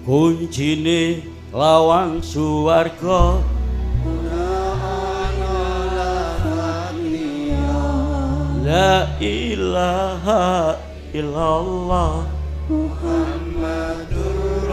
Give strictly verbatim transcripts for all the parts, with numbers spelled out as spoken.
kuncine lawang suwarga la ilaha illallah Muhammadur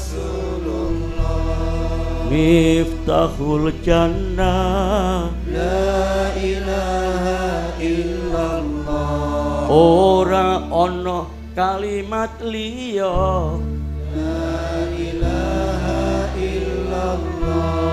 Rasulullah miftahul jannah la ilaha illallah ora ana kalimat liya la ilaha illallah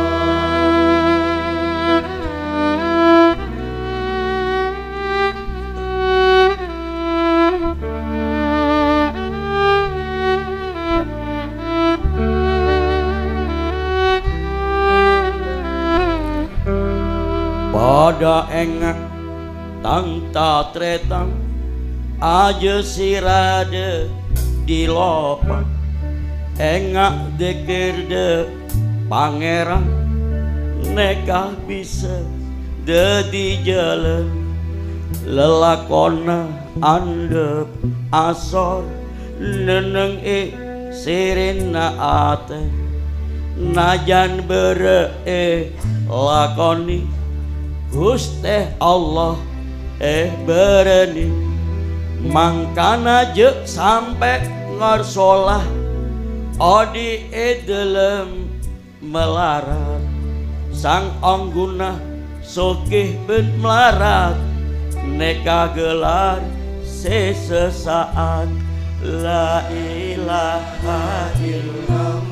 pada engak tang tatretang aja sirade dilopak engak dekir de pangeran nekah bisa dadi jalan lelakona andep asor neneng e sirina ate najan bere e lakoni Gusti Allah eh berani mangkana je sampai ngarsolah odi edelem melarat sang angguna sogeh ben melarat neka gelar sesaat la ilaha illallah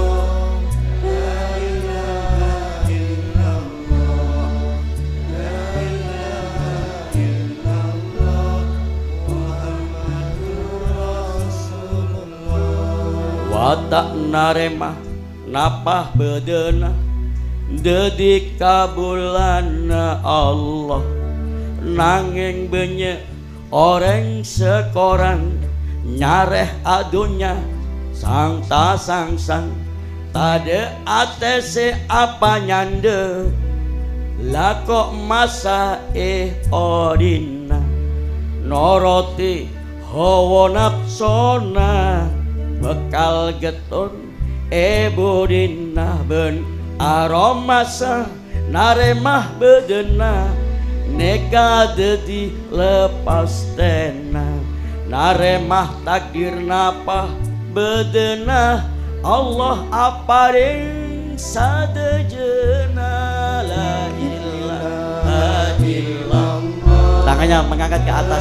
watak naremah napah bedena dedi kabulana Allah nanging benye orang sekorang nyareh adunya sang ta sang sang tade atese apa nyande lako masa eh odina noroti hawa nafsona bekal getun ibu dinah ben aromasa naremah bedena neka dedi lepas tena naremah takdir napah bedena Allah aparing sadejena la ilaha illallah tangannya mengangkat ke atas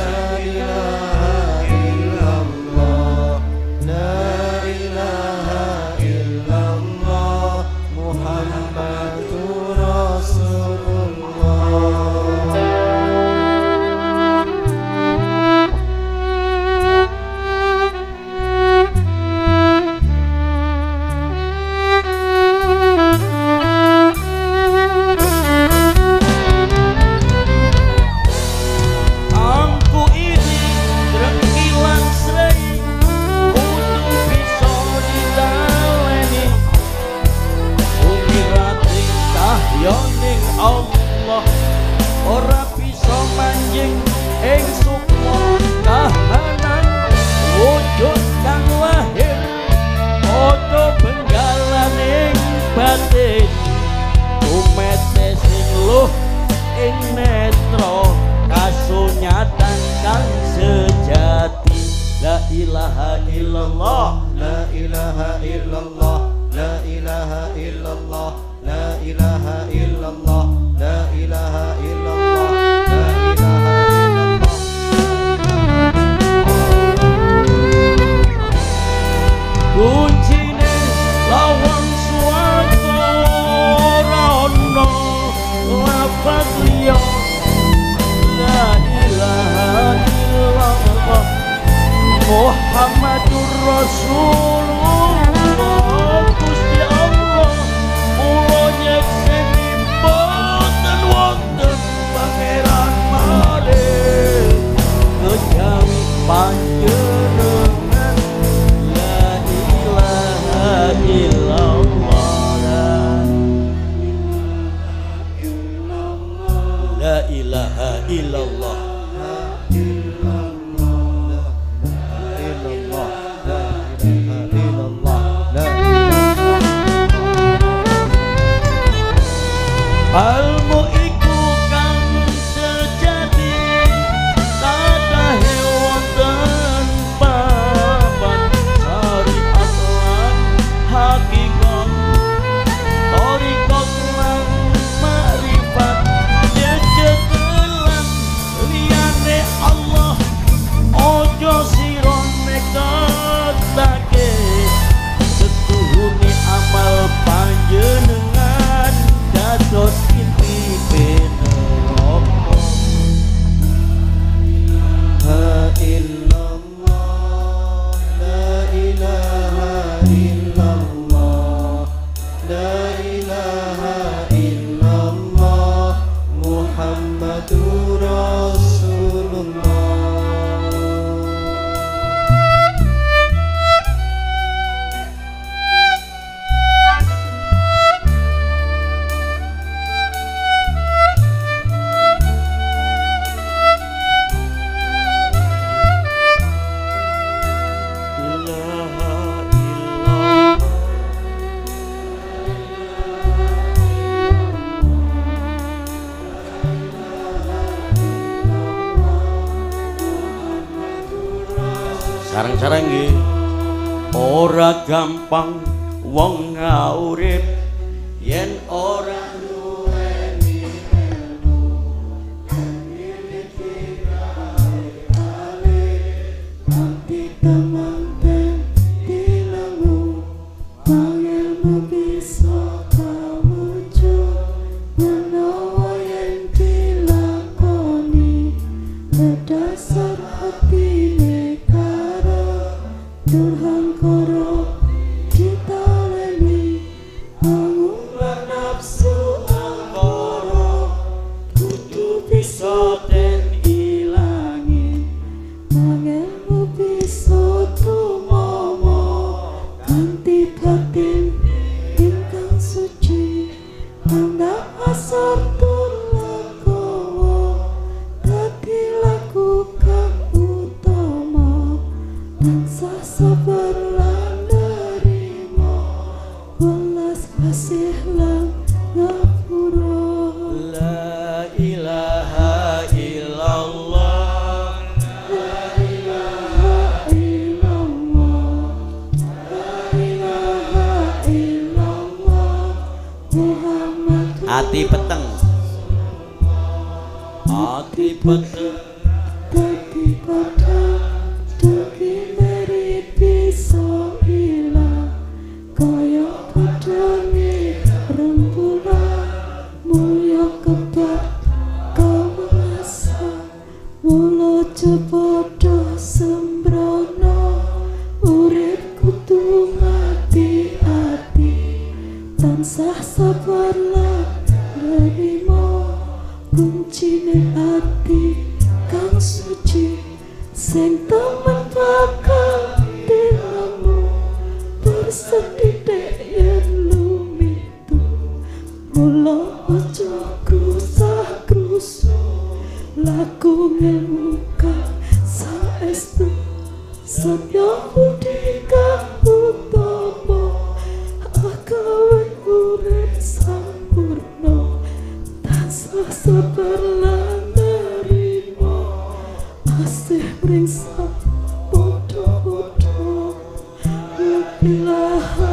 Allah ora bisa manjing ing sukma kahanan wujud kang lahir foto benggalan ing batin umete sing luh ing netro kasunyatan kang sejati la ilaha illallah la ilaha illallah la ilaha illallah la ilaha illallah la ilaha illallah la ilaha illallah kuncine lawang suwarga rono lafaz liya la ilaha illallah Muhammadur Rasulullah Gusti Allah kula nyekseni boten wonten pangeran malih kejawi panjenengan la ilaha illallah la ilaha illallah illallah la ilaha illallah sareng nggih. Ora gampang wong ngaurip yen ora duweni ilmu. Nanti temanten dilemu, pangilmu bisa kawujud menawa yen dilakoni berdasar hatine karo durhangkara ditaleni angumlah nafsu angkara kudu bisa den ilangi mangelmu bisa tumomo kanthi batin ingkang suci anda asar tulakowo dadi laku kang utama tansah sabar lan nerima welas kasih lan ngapura. La ilaha illallah, la ilaha illallah, la ilaha illallah Muhammad. Ati peteng, ati peteng, dadi padha dugi meri bisa ilang kaya padane rembulan mulya kebat kau merasa mula cepodo sembrono urip kudu ngati-ati tansah sabar lan nerima kuncine ati kang suci sing temen bakal dilemu bersedhithik yen lumitu mula aja krusah-krusu laku ngilmu kang saestu satya budi kang utama agawe urip sampurna tansah sabar lan nerima asih mringsa podo-podo. La ilaha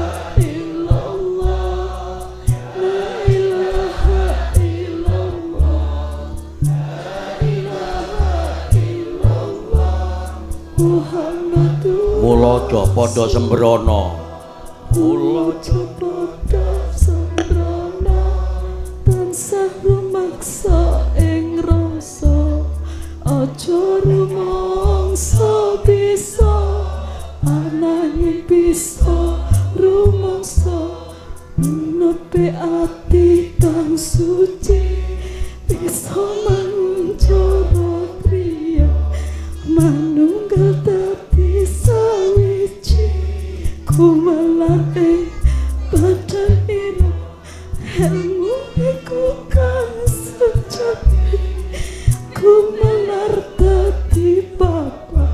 illallah, la ilaha illallah, la ilaha illallah Muhammadur. Mula aja padha sembrono, mula aja padha sembrono tansah rumaksa ing rasa aja rumangsa bisa ananging bisa rumangsa nepi ati kang suci bisa manjara priya manunggal dadi sawiji kumalar ing badan ira ilmu iku kang sejati kumalar dadi papa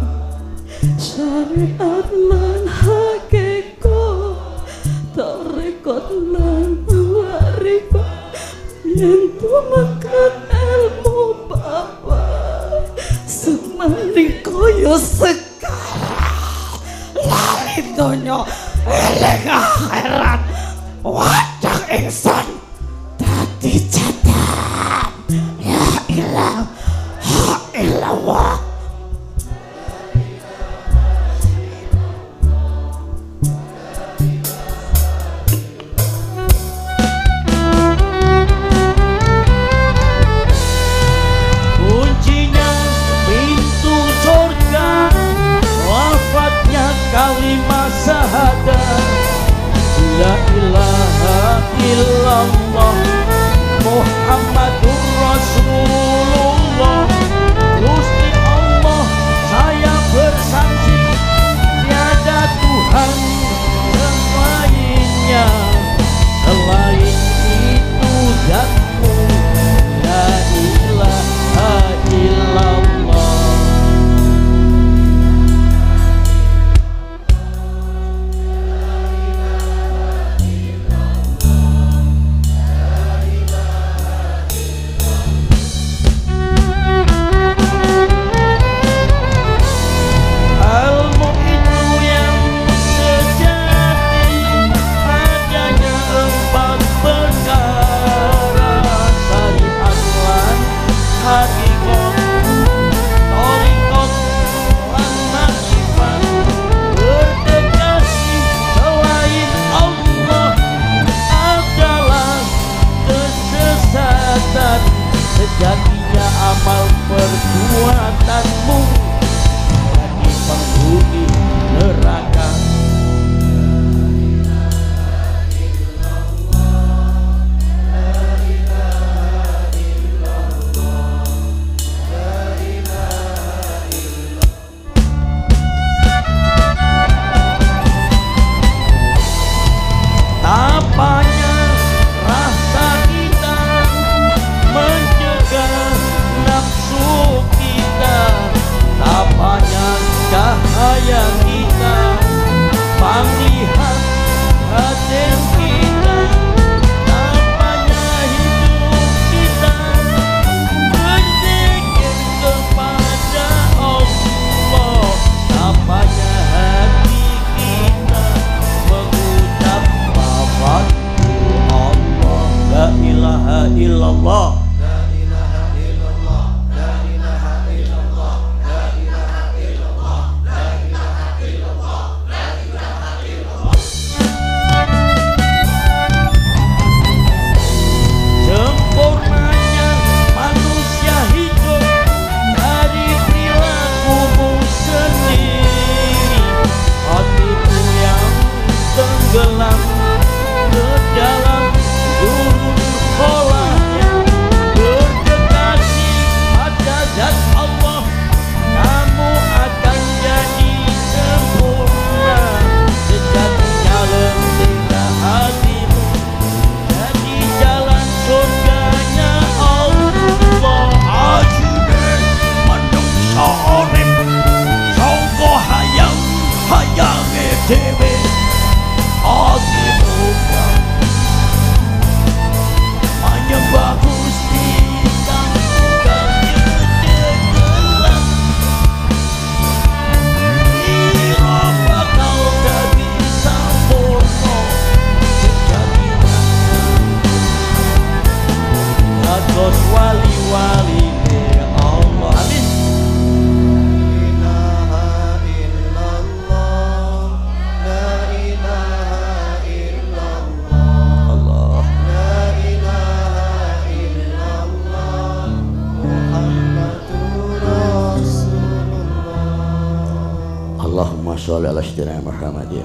syariat lan hakikat tarekat lan warifat yen tumakan ilmu papa sumali koyo sekarang lali donya eling akhirat wajah ingsun dadi catat ya ilah ha illallah. Kuncinya pintu surga wafatnya kalimat syahadat la ilaha illallah Muhammadur Rasulullah. Gusti Allah saya bersaksi tiada Tuhan selainnya, selain itu zatmu la ilaha illallah. dewe atimu kang menyembah Gusti kang kang jejegelang ira bakal dadi sampurna sejatinya atos wali-wali Allah. Amin. Allahumma sholli ala sayyidina Muhammadin.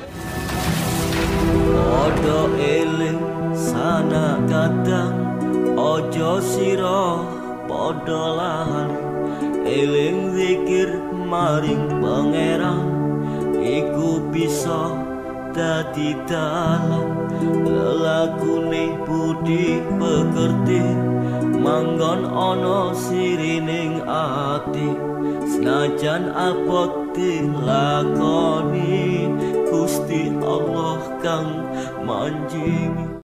Odo eling sana kadang ojo sira padha lali eling zikir maring pangeran iku bisa dadi dalan lelakune budi pekerti manggon ana sirining ati senajan abot dilakoni Gusti Allah kang manjing.